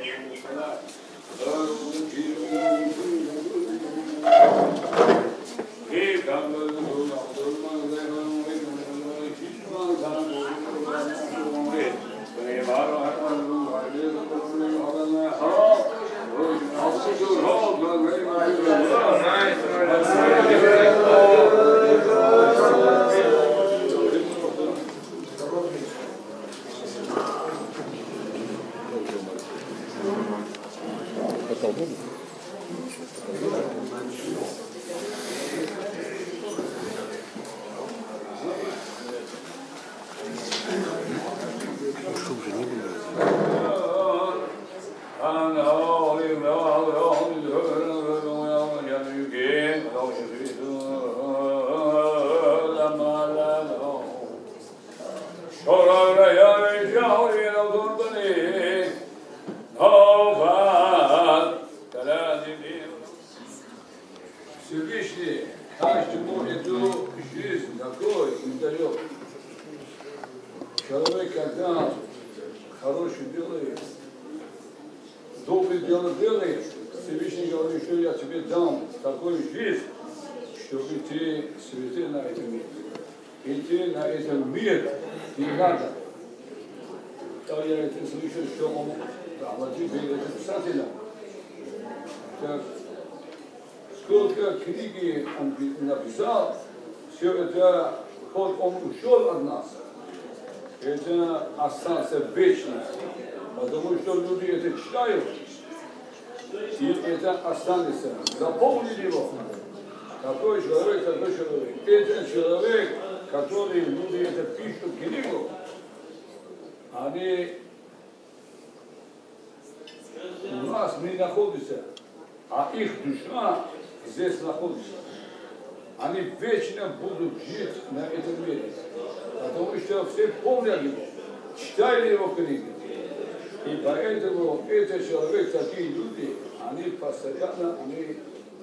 Всевышний каждому эту жизнь такой им дает. Человек, когда хорошее делает, доброе дело делает, Всевышний говорит, что я тебе дам такую жизнь, чтобы ты святый на этом мире. И ты на этом мире не надо. Да, я это слышал, что он Владимир это писателя. Так, сколько книги он написал, все это, хоть он ушел от нас, это остался вечно, потому что люди это читают, и это останется. Запомнили его. Такой человек, такой человек. Это человек, который люди это пишут книгу, они у нас не находятся, а их душа здесь находится. Они вечно будут жить на этом мире, потому что все помнят его, читали его книги. И поэтому этот человек, такие люди, они постоянно, они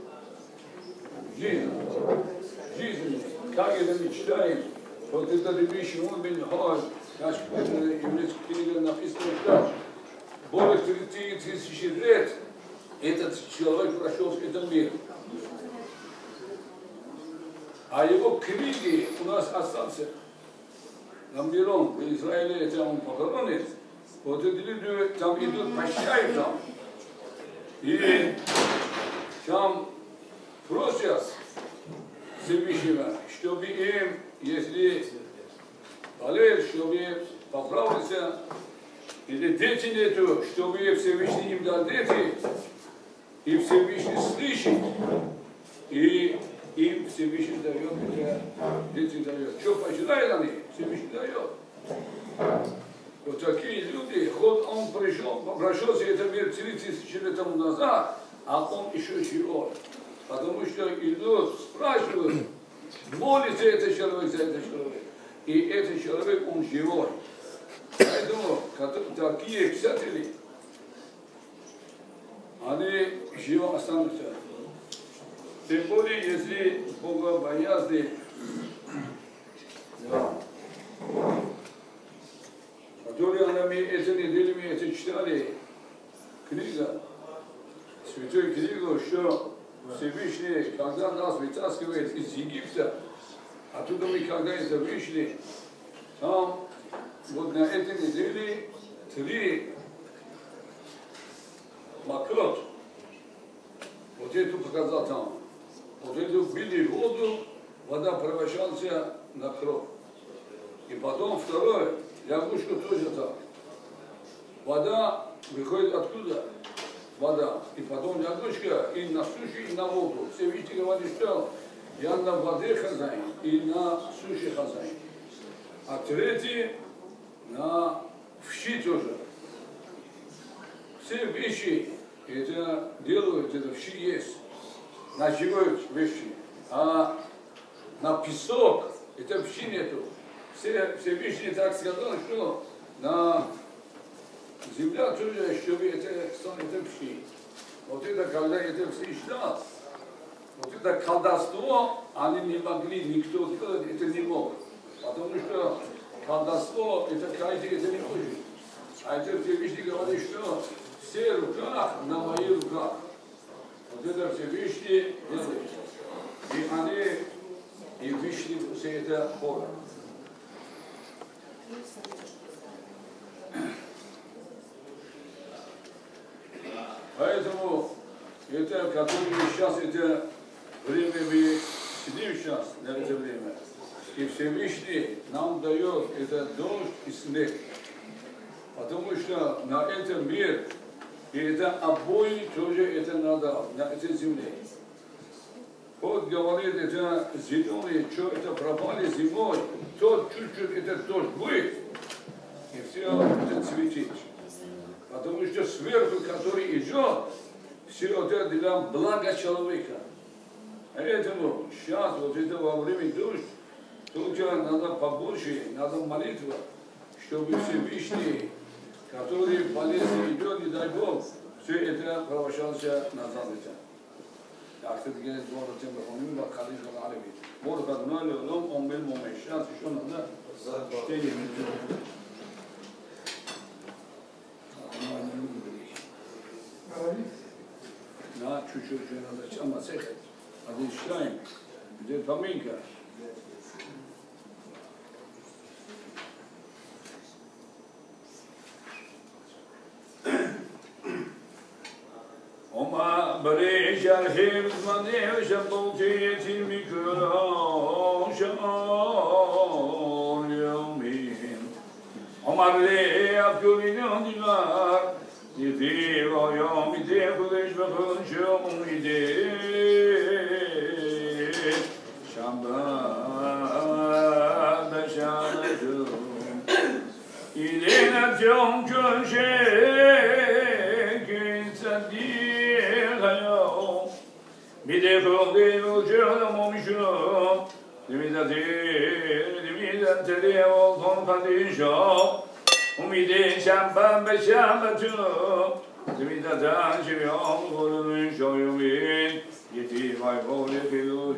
жизнь, как это мы читаем, вот это вещи, он бен Хор, наш еврейский книга написано, что более 30 тысяч лет этот человек прошел в этом мире. А его книги у нас остался. На миром, в Израиле, это он похоронен. Вот эти люди там идут, прощают там. И там просят Всевышнего, чтобы им, если болеют, чтобы поправился, или дети нету, чтобы Всевышний им дал дети, и Всевышний слышит, и им Всевышний дает, дети дает. Что пожелают они, Всевышний дает. Вот такие люди, хоть он прошелся этот мир 3000 лет тому назад, а он еще живой. Потому что идут, спрашивают, молится этот человек за этот человек. И этот человек, он живой. Поэтому такие писатели, они живо останутся. Тем более, если богобоязные, которые мы этой неделе мы это читали, книга, святую книгу, что Всевышний, когда нас вытаскивает из Египта, оттуда мы когда это вышли, там вот на этой неделе 3 макрот, вот эту показал там, вот эту вбили в воду, вода превращалась на кровь. И потом второе, лягушка тоже так. Вода выходит откуда? Вода. И потом лягушка и на суше, и на воду. Всевышний говорит, что я на воде хозяин и на суше хозяин. А третий на вщи тоже. Все вещи это делают, это вщи есть. На живые вещи. А на песок это вщи нету. Все вещи так сказали, что на земля тоже, чтобы это вщи. Вот это, когда это все считал, вот это колдовство, они не могли, никто делать это не мог. Потому что колдовство, это каждый это не может. А это Всевышний говорит, что все руках, на моих руках. Вот это Всевышний делает. И они и вышли все это хора. Поэтому это, которое сейчас, это время мы сидим сейчас, на это время, и Всевышний нам дает это дождь и снег. Потому что на этом мире, и это обои тоже это надо, на этой земле. Вот говорит, это зеленые, что это пропали зимой, то чуть-чуть этот дождь будет, и все это цветет. Потому что сверху, который идет, все это для блага человека. Поэтому сейчас, вот это во время дождя, только надо побольше, надо молитва, чтобы Всевышний, который болезнь идет, не дай Бог, все это превращался назад. أكتب جالس دور تيم بخونين بخليج العربي مور قدنا لهم أم بالممشات شون هذا تيجي من لا شو هذا شو ما سكت هذا الشاين بدي فمينك وما بريش الحفظ مدير شبوتية المكران شان يومين وما لي أفكري نهدلار يثير يوم يثير قدش بخل شوم يدير شمبان بشانتهم إلينا بجوم كل شيء كنت صديق اليوم بدخل دين وجهل ممشون لماذا تري والطن قد يشوف وميدين شمبان بشامتهم لماذا تنشر يوم غل من شويمين يتيم يقول في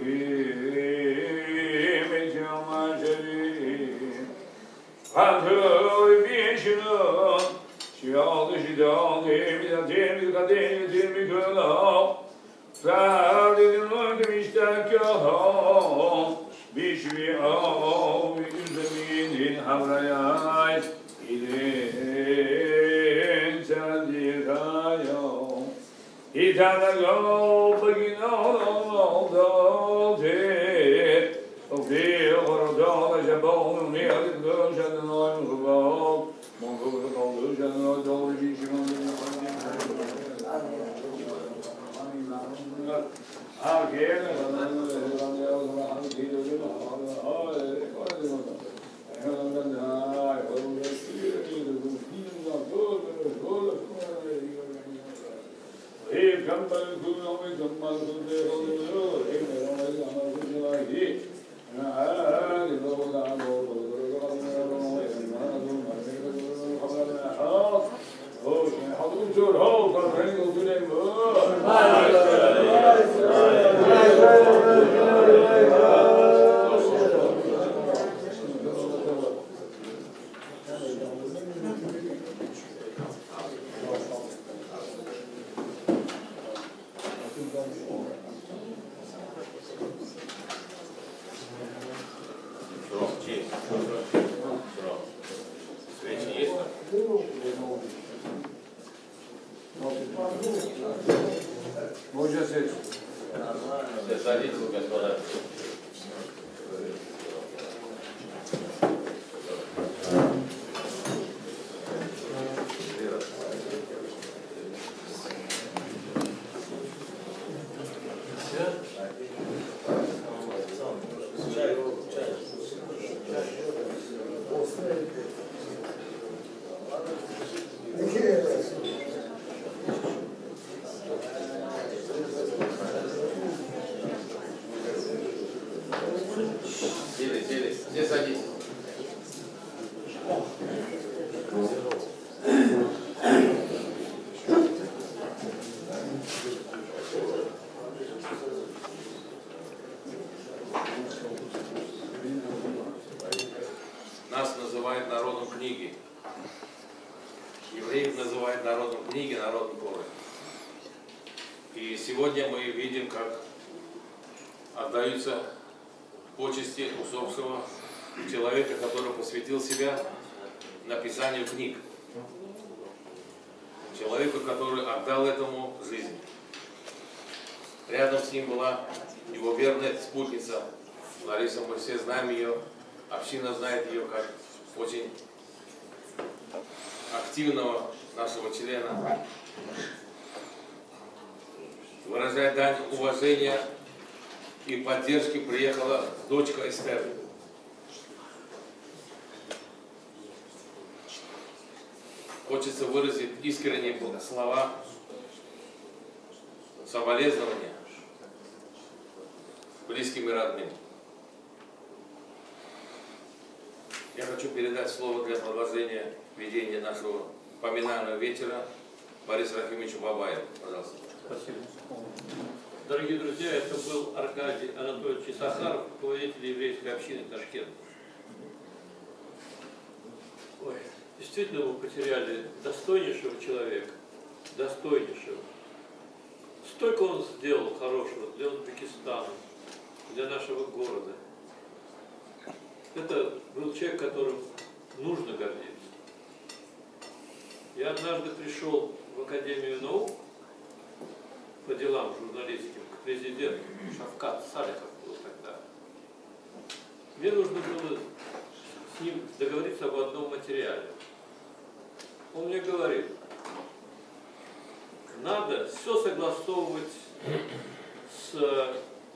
الوهيم يوم شريف فانتور بيشنون شيال شدال ديمي ديمي قديم ديمي كلام سعد الملك مشتكاهم بشوي أو بزمين حمرايات إلين سديرايو إتانا قلبنا ضلتي وفي غردان جبال مياد الدرجة نايم غبال منظور الدرجة نايم دولي شمان называют народом книги, народом Торы. И сегодня мы видим, как отдаются почести усопшего человека, который посвятил себя написанию книг. Человеку, который отдал этому жизнь. Рядом с ним была его верная спутница Лариса, мы все знаем ее, община знает ее как очень активного нашего члена. Выражая дань уважения и поддержки приехала дочка Эстер. Хочется выразить искренние слова соболезнования близким и родным. Я хочу передать слово для продолжения ведения нашего поминального вечера Борису Рахимовичу Бабаеву. Пожалуйста. Спасибо. Дорогие друзья, это был Аркадий Анатольевич Сахаров, руководитель еврейской общины Ташкента. Ой, действительно, мы потеряли достойнейшего человека, достойнейшего. Столько он сделал хорошего для Узбекистана, для нашего города. Это был человек, которым нужно гордиться. Я однажды пришел в Академию наук по делам журналистским к президенту, Шавкат Салихов был тогда. Мне нужно было с ним договориться об одном материале. Он мне говорит, надо все согласовывать с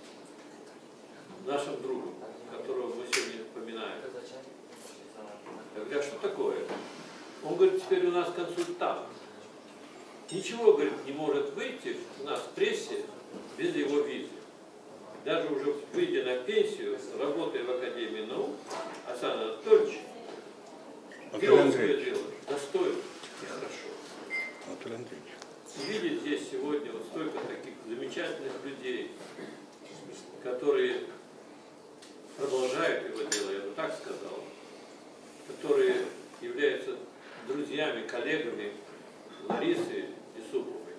нашим другом, которого мы сегодня поминаем. Я говорю, а что такое? Он говорит, теперь у нас консультант. Ничего, говорит, не может выйти у нас в прессе без его визы. Даже уже выйдя на пенсию, работая в Академии наук, Асан Анатольевич делал свое дело достойно и хорошо. Видеть здесь сегодня вот столько таких замечательных людей, которые продолжают его дело, я бы так сказал, которые являются друзьями, коллегами Ларисы Юсуповой.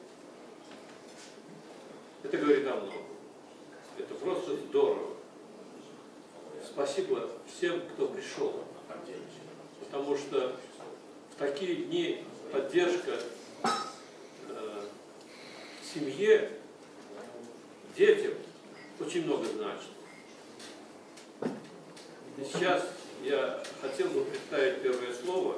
Это говорит о многом. Это просто здорово. Спасибо всем, кто пришел. Потому что в такие дни поддержка семье, детям очень много значит. И сейчас я хотел бы представить первое слово.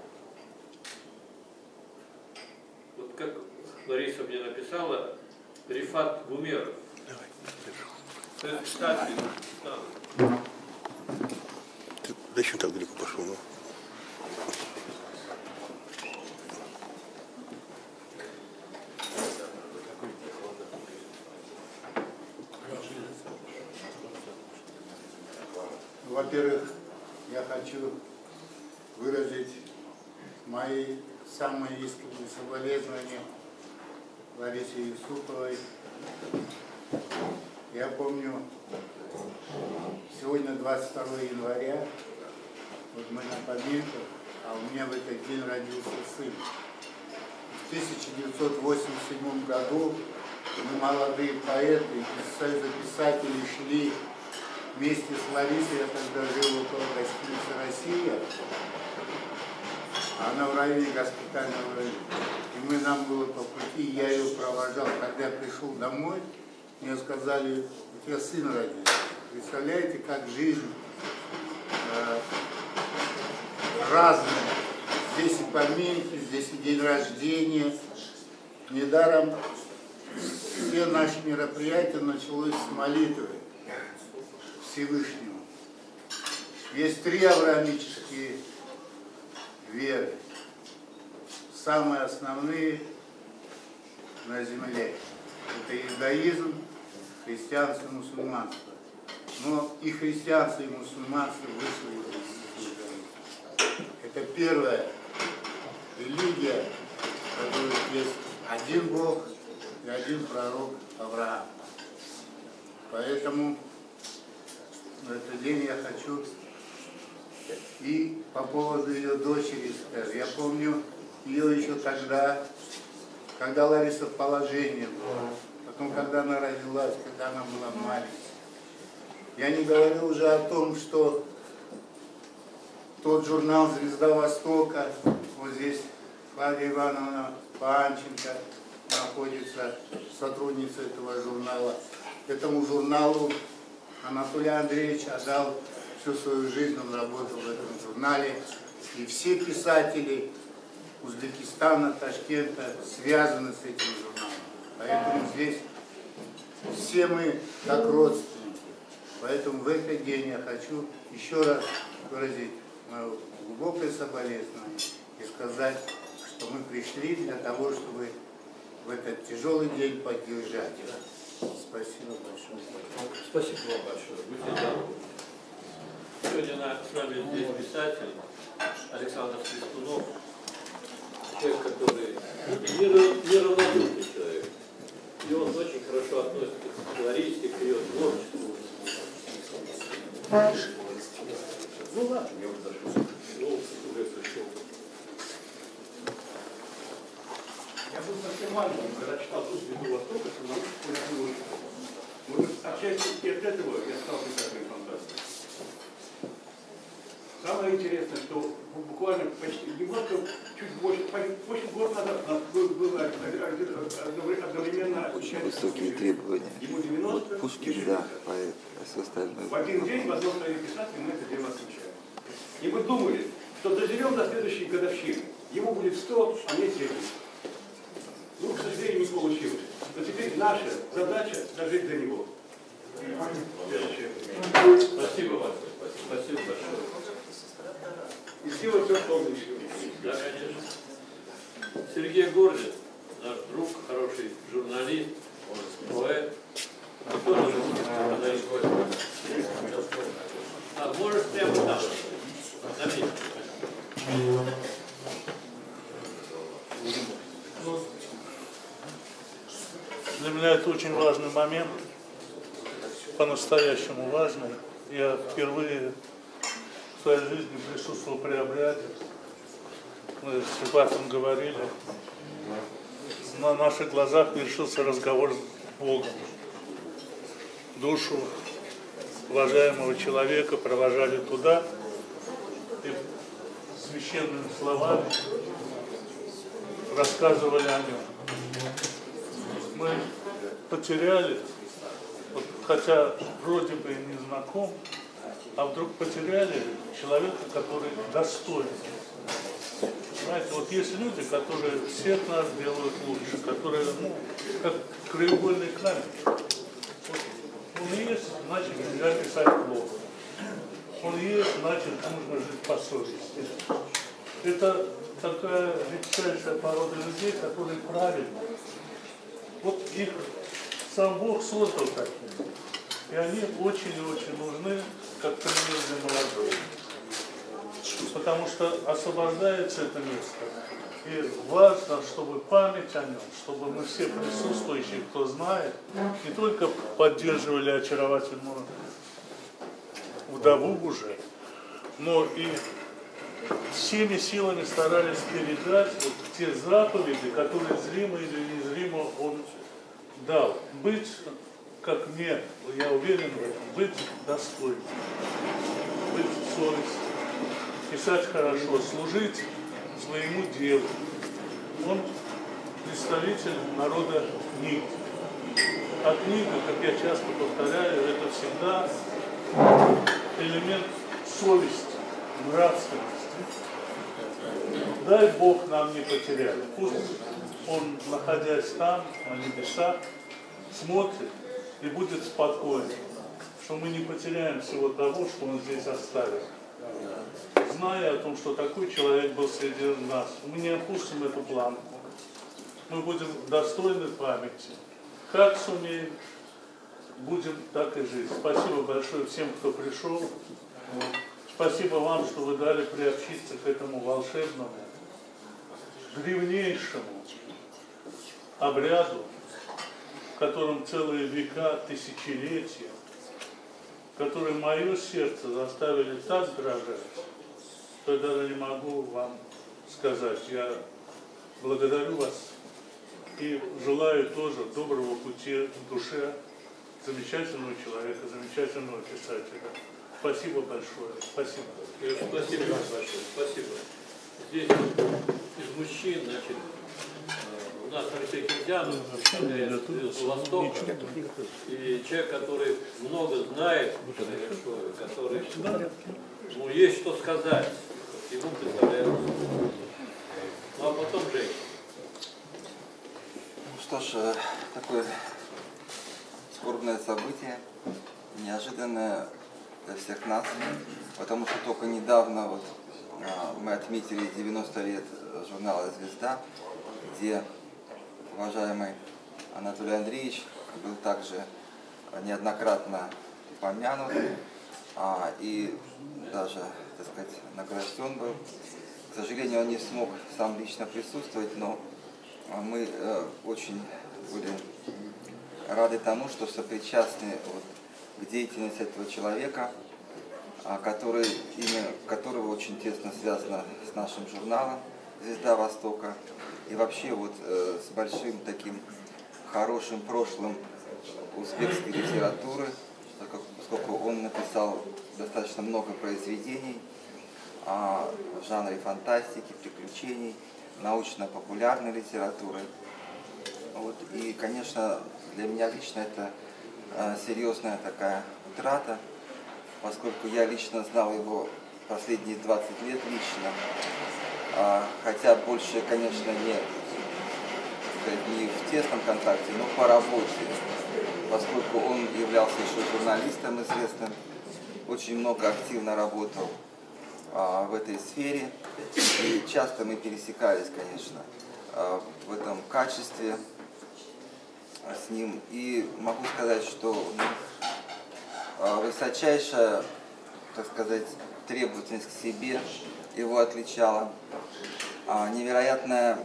Вот как Лариса мне написала, Рифат Гумеров. Это писатель. Ты зачем так далеко пошел? Ну? Во-первых, я хочу выразить мои самые искренние соболезнования Ларисе Юсуповой. Я помню, сегодня 22 января, вот мы на поминках, а у меня в этот день родился сын. В 1987 году мы, молодые поэты из Союза писателей, шли вместе с Ларисой, я тогда жил около гостиницы «Россия», она в районе госпитального района. И нам было по пути, я ее провожал. Когда я пришел домой, мне сказали, у тебя сын родился. Представляете, как жизнь разная. Здесь и поминки, здесь и день рождения. Недаром все наши мероприятия началось с молитвы Всевышнему. Есть 3 авраамические веры, самые основные на земле. Это иудаизм, христианство и мусульманство. Но и христианство, и мусульманство вышло из иудаизма. Это первая религия, в которой есть один Бог и один пророк Авраам. Поэтому в этот день я хочу и по поводу ее дочери Эстер. Я помню, ее еще тогда, когда Лариса в положении была, потом, когда она родилась, когда она была маленькой. Я не говорю уже о том, что тот журнал «Звезда Востока», вот здесь Клавдия Ивановна Панченко находится, сотрудница этого журнала. Этому журналу Анатолий Андреевич отдал всю свою жизнь, он работал в этом журнале. И все писатели Узбекистана, Ташкента связаны с этим журналом. Поэтому здесь все мы как родственники. Поэтому в этот день я хочу еще раз выразить мое глубокое соболезнование и сказать, что мы пришли для того, чтобы в этот тяжелый день поддержать. Спасибо большое. Спасибо вам большое. Будьте здоровы. Сегодня с нами здесь писатель Александр Свистунов, человек, который неравнодушный человек. И он очень хорошо относится к колористике, к ее творчеству. Ну ладно, я уже зашел. Ну, уже пришел. Я был совсем маленьким, когда читал «Тут звезду Востока», может, отчасти и от этого я стал писателем фантастики. Самое интересное, что буквально почти немножко, чуть больше год назад у нас было одновременно высокие требования. Ему 90, Пушкин, да, поэт, а все остальное. в один день в одном союзе писателей мы это дело отмечаем. И мы думали, что доживем до следующей годовщины. Ему будет 100, а мне 70. Ну, к сожалению, не получилось. Но теперь наша задача дожить до него. Спасибо вам. Спасибо большое. И сделать все, что он решил. Да, конечно. Сергей Гордин, наш друг, хороший журналист, поэт. Кто тоже журналист? А можешь прямо там. На месте. Для меня это очень важный момент, по-настоящему важный. Я впервые в своей жизни присутствовал при обряде. Мы с Ипатом говорили. На наших глазах вершился разговор с Богом. Душу уважаемого человека провожали туда и священными словами рассказывали о нем. Мы потеряли, вот, хотя вроде бы и не знаком, а вдруг потеряли человека, который достоин. Знаете, вот есть люди, которые всех нас делают лучше, которые, ну, как краеугольный камень. Вот он есть, значит, нельзя писать плохо. Он есть, значит, нужно жить по совести. Это такая редчайшая порода людей, которые правильно. Вот их сам Бог создал такими. И они очень и очень нужны, как пример для молодых. Потому что освобождается это место. И важно, чтобы память о нем, чтобы мы все присутствующие, кто знает, не только поддерживали очаровательную вдову уже, но и всеми силами старались передать вот те заповеди, которые зримо или незримо он дал. Быть, как мне, я уверен в этом, быть достойным, быть совестным, писать хорошо, служить своему делу. Он представитель народа книги. А книга, как я часто повторяю, это всегда элемент совести, нравственности. Дай Бог нам не потерять. Пусть он, находясь там, на небесах, смотрит и будет спокоен, что мы не потеряем всего того, что он здесь оставил. Зная о том, что такой человек был среди нас, мы не опустим эту планку. Мы будем достойны памяти. Как сумеем, будем так и жить. Спасибо большое всем, кто пришел. Спасибо вам, что вы дали приобщиться к этому волшебному, древнейшему обряду, в котором целые века, тысячелетия, которые мое сердце заставили так дрожать, что я даже не могу вам сказать. Я благодарю вас и желаю тоже доброго пути в душе замечательного человека, замечательного писателя. Спасибо большое. Спасибо. Спасибо большое. Спасибо. Здесь из мужчин, значит, у нас Алексей Кирдянов, из Востока, и человек, который много знает, который, ну, есть что сказать, ему представляют. Ну, а потом Жень. Ну что ж, такое скорбное событие, неожиданное для всех нас, потому что только недавно вот, мы отметили 90 лет журнала «Звезда», где уважаемый Анатолий Андреевич был также неоднократно помянут и даже, так сказать, награжден был. К сожалению, он не смог сам лично присутствовать, но мы очень были рады тому, что сопричастны вот к деятельности этого человека, который, имя которого очень тесно связано с нашим журналом «Звезда Востока», и вообще вот с большим таким хорошим прошлым узбекской литературы, поскольку он написал достаточно много произведений в жанре фантастики, приключений, научно-популярной литературы. Вот. И, конечно, для меня лично это серьезная такая утрата, поскольку я лично знал его последние 20 лет лично, хотя больше, конечно, не в тесном контакте, но по работе, поскольку он являлся еще журналистом известным, очень много активно работал в этой сфере, и часто мы пересекались, конечно, в этом качестве с ним. И могу сказать, что высочайшая, так сказать, требовательность к себе его отличала, невероятная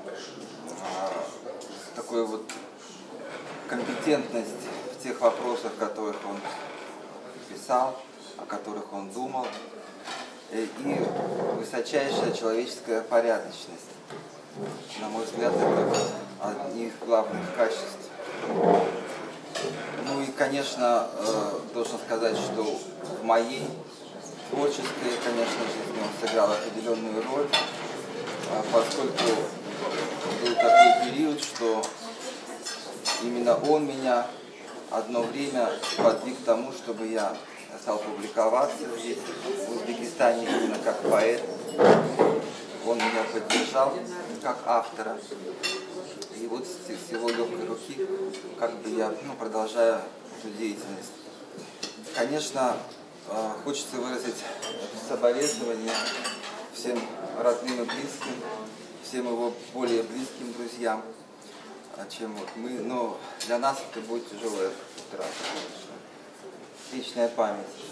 такой вот компетентность в тех вопросах, о которых он писал, о которых он думал, и высочайшая человеческая порядочность. На мой взгляд, это одни из главных качеств. Ну и, конечно, должен сказать, что в моей творческой, конечно, жизни он сыграл определенную роль, поскольку был такой период, что именно он меня одно время подвиг к тому, чтобы я стал публиковаться здесь, в Узбекистане, именно как поэт. Он меня поддержал как автора. И вот с его легкой руки как бы я продолжаю эту деятельность. Конечно, хочется выразить соболезнования всем родным и близким, всем его более близким друзьям, чем вот мы. Но для нас это будет тяжелая утрата, конечно. Вечная память.